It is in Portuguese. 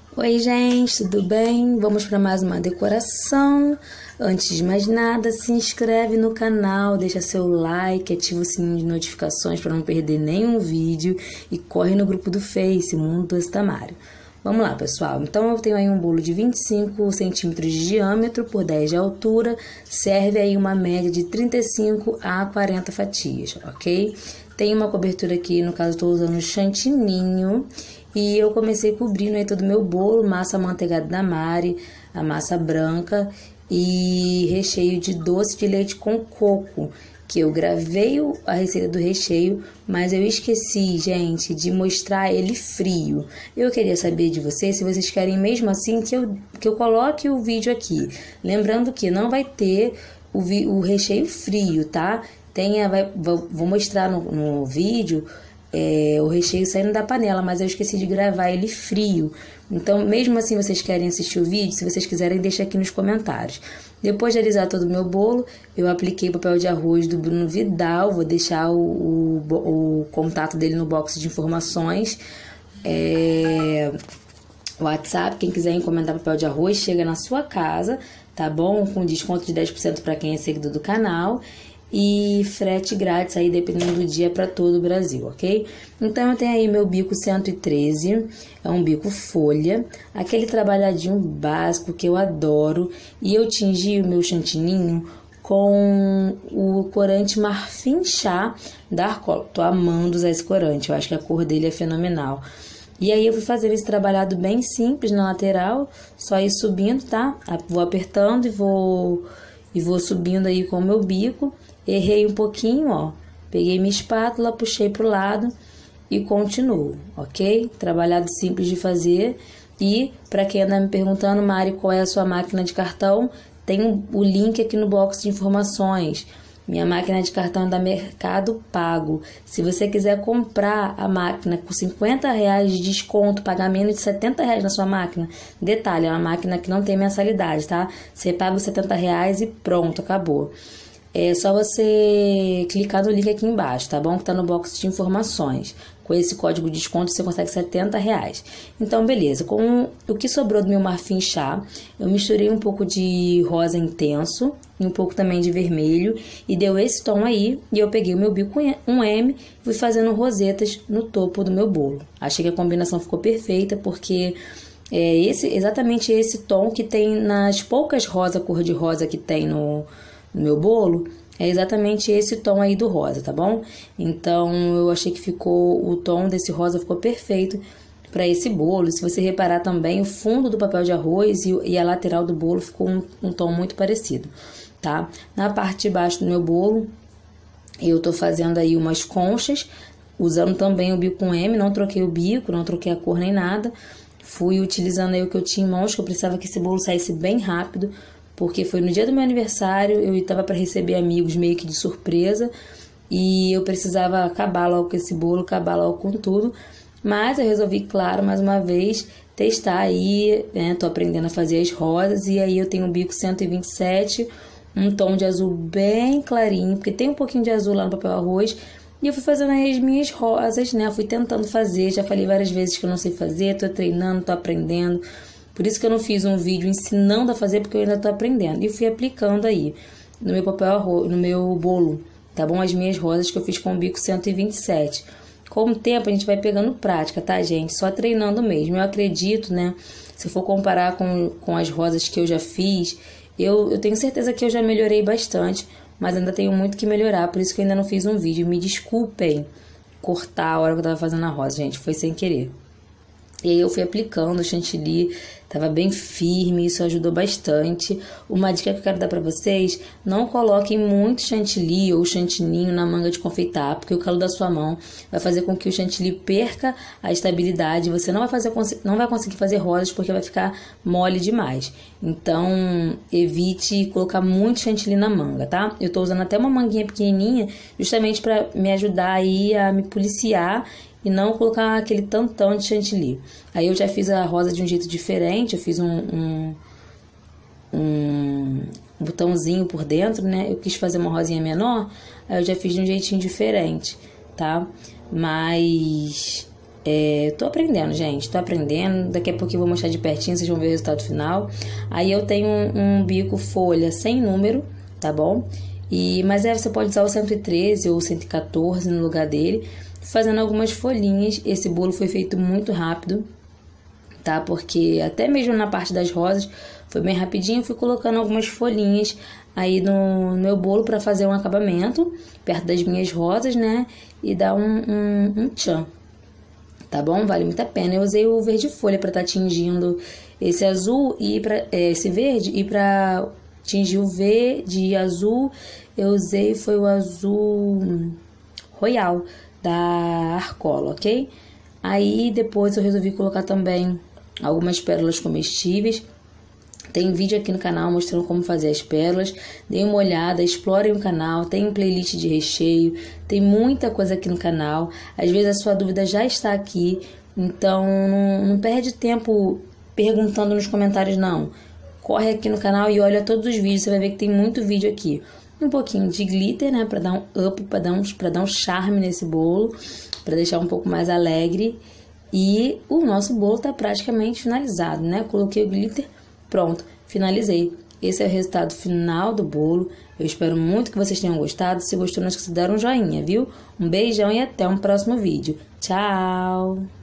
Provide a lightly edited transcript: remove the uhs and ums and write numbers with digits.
Oi, gente, tudo bem? Vamos para mais uma decoração. Antes de mais nada, se inscreve no canal, deixa seu like, ativa o sininho de notificações para não perder nenhum vídeo e corre no grupo do Face, Mundo Doce Tamário. Vamos lá, pessoal. Então, eu tenho aí um bolo de 25 centímetros de diâmetro por 10 de altura. Serve aí uma média de 35 a 40 fatias, ok? Tem uma cobertura aqui, no caso, estou usando chantininho. E eu comecei cobrindo aí todo o meu bolo, massa amanteigada da Mari, a massa branca e recheio de doce de leite com coco, que eu gravei a receita do recheio, mas eu esqueci, gente, de mostrar ele frio. Eu queria saber de vocês se vocês querem mesmo assim que eu coloque o vídeo aqui. Lembrando que não vai ter o recheio frio, tá? Vou mostrar no vídeo o recheio saindo da panela, mas eu esqueci de gravar ele frio. Então, mesmo assim, vocês querem assistir o vídeo? Se vocês quiserem, deixa aqui nos comentários. Depois de alisar todo o meu bolo, eu apliquei papel de arroz do Bruno Vidal. Vou deixar o contato dele no box de informações. WhatsApp, quem quiser encomendar papel de arroz, chega na sua casa, tá bom? Com desconto de 10% para quem é seguidor do canal. E frete grátis aí, dependendo do dia, para todo o Brasil, ok? Então, eu tenho aí meu bico 113, é um bico folha, aquele trabalhadinho básico que eu adoro. E eu tingi o meu chantininho com o corante marfim chá da Arcola. Tô amando usar esse corante, eu acho que a cor dele é fenomenal. E aí eu fui fazer esse trabalhado bem simples na lateral, só ir subindo, tá? Vou apertando e vou subindo aí com o meu bico. Errei um pouquinho, ó. Peguei minha espátula, puxei pro lado e continuo, ok? Trabalhado simples de fazer. E, para quem anda me perguntando, Mari, qual é a sua máquina de cartão? Tem o link aqui no box de informações. Minha máquina de cartão é da Mercado Pago. Se você quiser comprar a máquina com R$50 de desconto, pagar menos de R$70 na sua máquina, detalhe, é uma máquina que não tem mensalidade, tá? Você paga os R$70 e pronto, acabou. É só você clicar no link aqui embaixo, tá bom? Que tá no box de informações. Com esse código de desconto você consegue R$70. Então, beleza. Com o que sobrou do meu marfim chá, eu misturei um pouco de rosa intenso e um pouco também de vermelho. E deu esse tom aí. E eu peguei o meu bico 1M e fui fazendo rosetas no topo do meu bolo. Achei que a combinação ficou perfeita porque é exatamente esse tom que tem nas poucas cor de rosa que tem no meu bolo, é exatamente esse tom aí do rosa, tá bom? Então, eu achei que o tom desse rosa ficou perfeito para esse bolo. Se você reparar também, o fundo do papel de arroz e a lateral do bolo ficou um tom muito parecido, tá? Na parte de baixo do meu bolo, eu tô fazendo aí umas conchas, usando também o bico M, não troquei o bico, não troquei a cor nem nada. Fui utilizando aí o que eu tinha em mãos, que eu precisava que esse bolo saísse bem rápido, porque foi no dia do meu aniversário, eu estava para receber amigos meio que de surpresa, e eu precisava acabar logo com esse bolo, acabar logo com tudo. Mas eu resolvi, claro, mais uma vez, testar aí, né? Tô aprendendo a fazer as rosas, e aí eu tenho um bico 127, um tom de azul bem clarinho, porque tem um pouquinho de azul lá no papel arroz, e eu fui fazendo aí as minhas rosas, né? Fui tentando fazer, já falei várias vezes que eu não sei fazer, tô treinando, tô aprendendo. Por isso que eu não fiz um vídeo ensinando a fazer, porque eu ainda tô aprendendo. E fui aplicando aí no meu papel arroz, no meu bolo, tá bom? As minhas rosas que eu fiz com o bico 127. Com o tempo a gente vai pegando prática, tá, gente? Só treinando mesmo. Eu acredito, né? Se eu for comparar com as rosas que eu já fiz, eu tenho certeza que eu já melhorei bastante, mas ainda tenho muito que melhorar. Por isso que eu ainda não fiz um vídeo. Me desculpem cortar a hora que eu tava fazendo a rosa, gente. Foi sem querer. E aí eu fui aplicando o chantilly, tava bem firme, isso ajudou bastante. Uma dica que eu quero dar pra vocês, não coloquem muito chantilly ou chantininho na manga de confeitar, porque o calor da sua mão vai fazer com que o chantilly perca a estabilidade, você não vai conseguir fazer rosas porque vai ficar mole demais. Então, evite colocar muito chantilly na manga, tá? Eu tô usando até uma manguinha pequenininha, justamente pra me ajudar aí a me policiar e não colocar aquele tantão de chantilly. Aí eu já fiz a rosa de um jeito diferente, eu fiz um botãozinho por dentro, né? Eu quis fazer uma rosinha menor, aí eu já fiz de um jeitinho diferente, tá? Mas Tô aprendendo, gente, tô aprendendo. Daqui a pouco eu vou mostrar de pertinho, vocês vão ver o resultado final. Aí eu tenho um bico folha sem número, tá bom? Mas você pode usar o 113 ou o 114 no lugar dele, fazendo algumas folhinhas. Esse bolo foi feito muito rápido, tá? Porque até mesmo na parte das rosas foi bem rapidinho. Fui colocando algumas folhinhas aí no meu bolo para fazer um acabamento perto das minhas rosas, né? E dar um tchan, tá bom? Vale muito a pena. Eu usei o verde folha para estar tingindo esse azul e esse verde, e para tingir o verde e azul eu usei foi o azul royal da Arcola, ok? Aí depois eu resolvi colocar também algumas pérolas comestíveis. Tem vídeo aqui no canal mostrando como fazer as pérolas. Dêem uma olhada, explorem o canal. Tem playlist de recheio. Tem muita coisa aqui no canal. Às vezes a sua dúvida já está aqui. Então não perde tempo perguntando nos comentários, não. Corre aqui no canal e olha todos os vídeos. Você vai ver que tem muito vídeo aqui. Um pouquinho de glitter, né? Para dar um up, para dar um charme nesse bolo. Para deixar um pouco mais alegre. E o nosso bolo tá praticamente finalizado, né? Coloquei o glitter. Pronto, finalizei. Esse é o resultado final do bolo. Eu espero muito que vocês tenham gostado. Se gostou, não esqueça de dar um joinha, viu? Um beijão e até um próximo vídeo. Tchau!